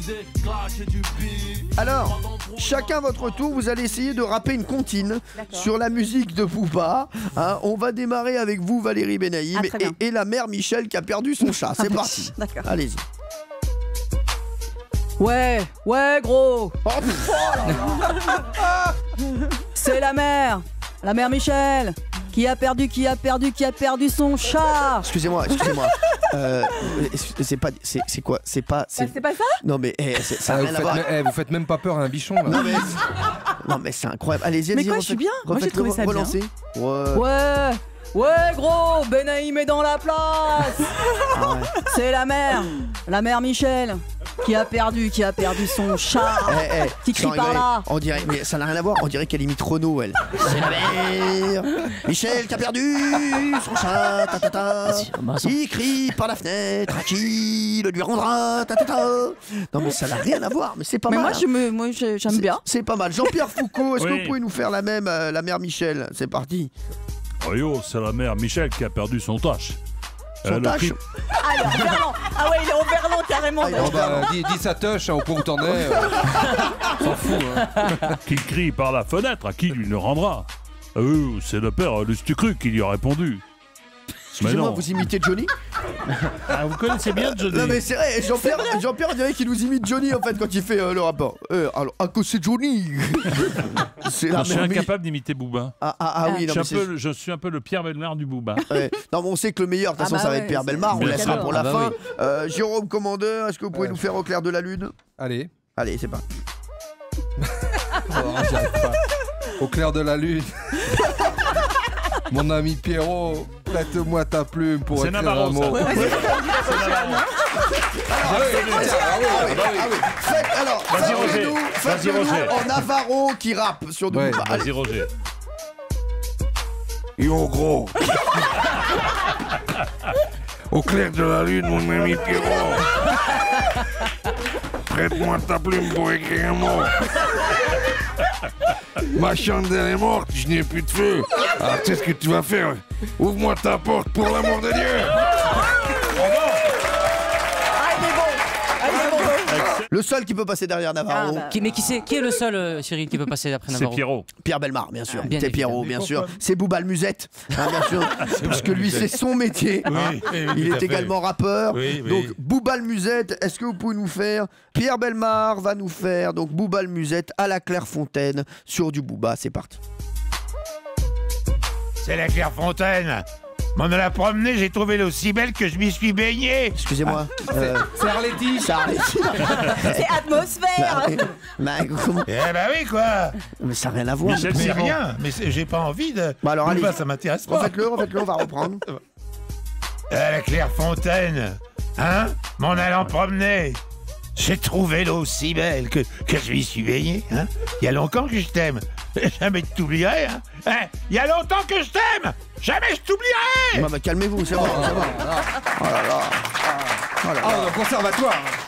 Alors, chacun votre tour, vous allez essayer de rapper une comptine sur la musique de Booba. Hein, on va démarrer avec vous, Valérie Benaïm, et la mère Michel qui a perdu son chat. C'est parti. Allez-y. Ouais, gros. C'est la mère Michel qui a perdu son chat. Excusez-moi. C'est quoi? C'est pas ça? Non mais ça a rien à voir. Vous faites même pas peur à un bichon là. Non mais c'est incroyable. Allez-y. Mais quoi, je suis bien. Moi j'ai trouvé ça relancez. Bien. Ouais gros, Benaïm est dans la place. C'est la mère Michel qui a perdu son chat. Qui crie par là. On dirait, mais ça n'a rien à voir. On dirait qu'elle imite Renaud, elle. C'est la mère Michel qui a perdu son chat. Il crie par la fenêtre. Qui le lui rendra. Non mais ça n'a rien à voir. Mais c'est pas mal. Mais moi j'aime bien. C'est pas mal. Jean-Pierre Foucault, est-ce que vous pouvez nous faire la même, la mère Michel? C'est parti. Oh yo, c'est la mère Michel qui a perdu son tâche. Son tâche. Alors, Verlan. Ah ouais, il est au Verlan carrément. Dis sa touche, au point où t'en es. S'en fout. Qui crie par la fenêtre, à qui lui le rendra? C'est le père Lustucru qui lui a répondu. Excusez-moi, vous imitez Johnny? Vous connaissez bien Johnny? Non mais c'est vrai, Jean-Pierre dirait qu'il nous imite Johnny en fait quand il fait le rapport. Alors, à cause c'est Johnny. Je suis incapable d'imiter Booba. Oui, je suis un peu le Pierre Bellemare du Booba. Non mais on sait que le meilleur de toute façon ça va être Pierre Bellemare, on laissera pour la fin. Jérôme Commandeur, est-ce que vous pouvez nous faire Au clair de la lune? Allez, c'est parti. J'y arrive pas. Au clair de la lune. Mon ami Pierrot, prête-moi ta plume pour écrire un mot. Alors, vas-y Roger. En Navarro qui rappe sur nous. Vas-y Roger. Yo gros. Au clair de la lune, mon ami Pierrot. Prête-moi ta plume pour écrire un mot. Ma chandelle est morte, je n'ai plus de feu. Alors tu sais ce que tu vas faire? Ouvre-moi ta porte pour l'amour de Dieu. Le seul qui peut passer derrière Navarro. Mais qui est le seul, Cyril, qui peut passer après Navarro? C'est Pierrot. Pierre Bellemare, bien sûr. C'est Pierrot, bien sûr. C'est Booba le Musette, bien sûr. Parce que lui, c'est son métier. Il est également rappeur. Donc, Booba le Musette, est-ce que vous pouvez nous faire? Pierre Bellemare va nous faire donc Booba le Musette à la Clairefontaine sur du Booba. C'est parti. C'est la Clairefontaine. M'en allant promener, j'ai trouvé l'eau si belle que je m'y suis baigné. Excusez-moi. C'est Arletty. C'est atmosphère. Eh bah oui, quoi. Mais ça n'a rien à voir. Mais rien. Mais j'ai pas envie de. Alors allez. Ça m'intéresse pas. Refaites-le, on va reprendre. La Clairefontaine, hein? M'en allant promener, j'ai trouvé l'eau si belle que je m'y suis baigné, hein? Il y a longtemps que je t'aime. Jamais je t'oublierai, hein? Il y a longtemps que je t'aime. Jamais je t'oublierai. Calmez-vous, c'est bon. Oh là là. Au conservatoire.